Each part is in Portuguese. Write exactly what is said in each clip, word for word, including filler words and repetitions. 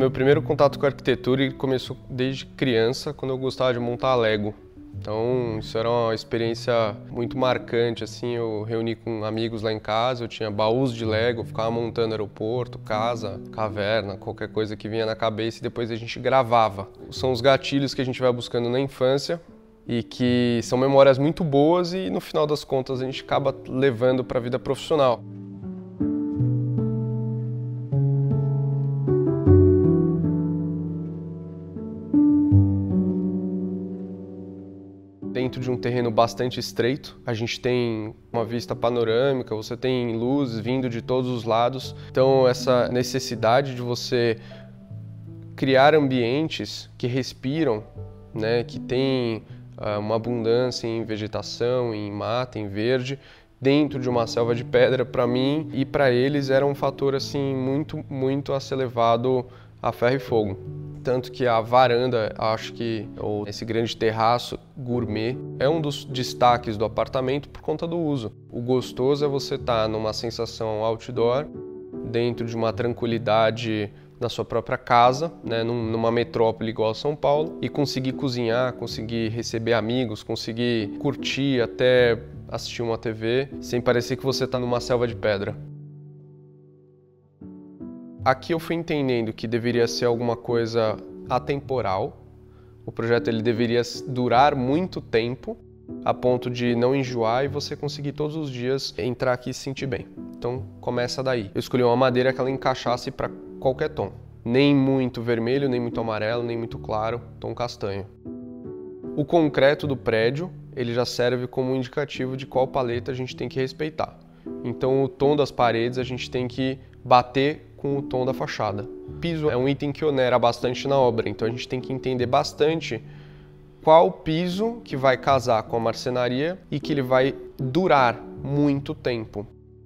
Meu primeiro contato com a arquitetura começou desde criança, quando eu gostava de montar Lego. Então, isso era uma experiência muito marcante, assim, eu reuni com amigos lá em casa, eu tinha baús de Lego, ficava montando aeroporto, casa, caverna, qualquer coisa que vinha na cabeça e depois a gente gravava. São os gatilhos que a gente vai buscando na infância e que são memórias muito boas e, no final das contas, a gente acaba levando para a vida profissional. Dentro de um terreno bastante estreito, a gente tem uma vista panorâmica, você tem luzes vindo de todos os lados. Então essa necessidade de você criar ambientes que respiram, né, que tem uh, uma abundância em vegetação, em mata, em verde, dentro de uma selva de pedra, para mim e para eles era um fator assim muito, muito a ser levado a ferro e fogo. Tanto que a varanda, acho que, ou esse grande terraço gourmet, é um dos destaques do apartamento por conta do uso. O gostoso é você estar numa sensação outdoor, dentro de uma tranquilidade na sua própria casa, né, numa metrópole igual a São Paulo, e conseguir cozinhar, conseguir receber amigos, conseguir curtir, até assistir uma T V, sem parecer que você está numa selva de pedra. Aqui eu fui entendendo que deveria ser alguma coisa atemporal. O projeto ele deveria durar muito tempo, a ponto de não enjoar e você conseguir todos os dias entrar aqui e se sentir bem. Então começa daí. Eu escolhi uma madeira que ela encaixasse para qualquer tom. Nem muito vermelho, nem muito amarelo, nem muito claro, tom castanho. O concreto do prédio ele já serve como um indicativo de qual paleta a gente tem que respeitar. Então o tom das paredes a gente tem que bater com o tom da fachada. O piso é um item que onera bastante na obra, então a gente tem que entender bastante qual piso que vai casar com a marcenaria e que ele vai durar muito tempo.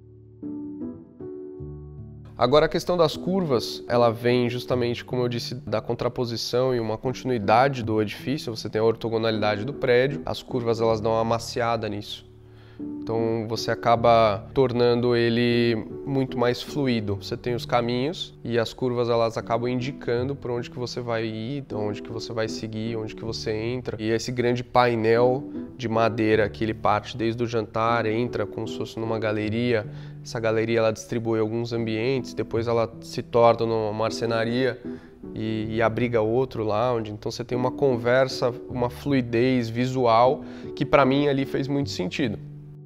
Agora a questão das curvas, ela vem justamente, como eu disse, da contraposição e uma continuidade do edifício. Você tem a ortogonalidade do prédio, as curvas elas dão uma amaciada nisso. Então você acaba tornando ele muito mais fluido. Você tem os caminhos e as curvas elas acabam indicando por onde que você vai ir, onde que você vai seguir, onde que você entra. E esse grande painel de madeira que ele parte desde o jantar, entra como se fosse numa galeria. Essa galeria ela distribui alguns ambientes, depois ela se torna numa marcenaria e, e abriga outro lounge. Então você tem uma conversa, uma fluidez visual que para mim ali fez muito sentido.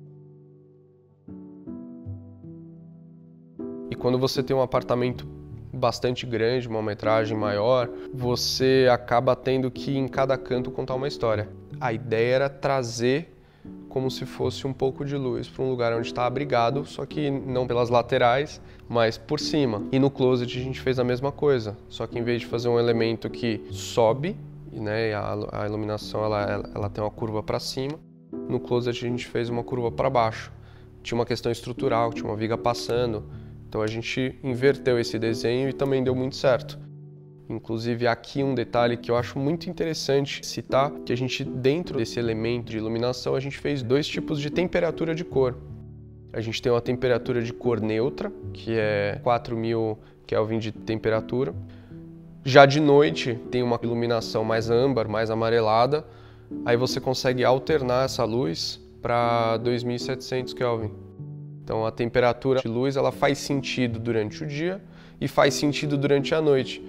E quando você tem um apartamento bastante grande, uma metragem maior, você acaba tendo que em cada canto contar uma história. A ideia era trazer como se fosse um pouco de luz para um lugar onde está abrigado, só que não pelas laterais, mas por cima. E no closet a gente fez a mesma coisa, só que em vez de fazer um elemento que sobe, né, a, a iluminação ela, ela, ela tem uma curva para cima, no closet a gente fez uma curva para baixo. Tinha uma questão estrutural, tinha uma viga passando. Então a gente inverteu esse desenho e também deu muito certo. Inclusive aqui um detalhe que eu acho muito interessante citar, que a gente dentro desse elemento de iluminação a gente fez dois tipos de temperatura de cor. A gente tem uma temperatura de cor neutra, que é quatro mil Kelvin de temperatura. Já de noite tem uma iluminação mais âmbar, mais amarelada, aí você consegue alternar essa luz para dois mil e setecentos Kelvin. Então a temperatura de luz ela faz sentido durante o dia e faz sentido durante a noite.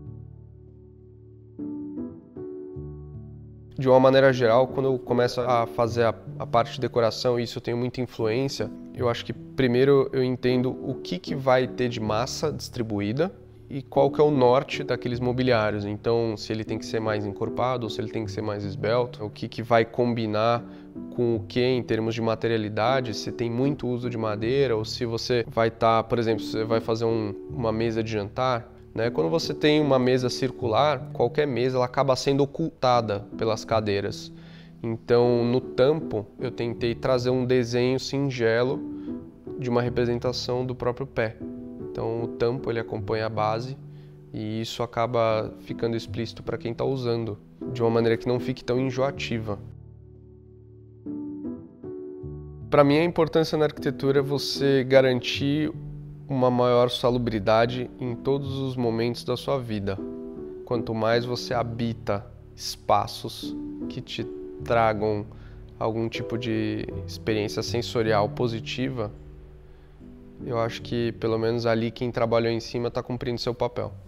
De uma maneira geral, quando eu começo a fazer a, a parte de decoração e isso tem muita influência, eu acho que primeiro eu entendo o que, que vai ter de massa distribuída e qual que é o norte daqueles mobiliários. Então, se ele tem que ser mais encorpado ou se ele tem que ser mais esbelto, o que, que vai combinar com o que em termos de materialidade, se tem muito uso de madeira ou se você vai estar, tá, por exemplo, você vai fazer um, uma mesa de jantar, né? Quando você tem uma mesa circular, qualquer mesa ela acaba sendo ocultada pelas cadeiras. Então, no tampo, eu tentei trazer um desenho singelo de uma representação do próprio pé. Então, o tampo ele acompanha a base e isso acaba ficando explícito para quem está usando, de uma maneira que não fique tão enjoativa. Para mim, a importância na arquitetura é você garantir uma maior salubridade em todos os momentos da sua vida. Quanto mais você habita espaços que te tragam algum tipo de experiência sensorial positiva, eu acho que pelo menos ali quem trabalhou em cima está cumprindo seu papel.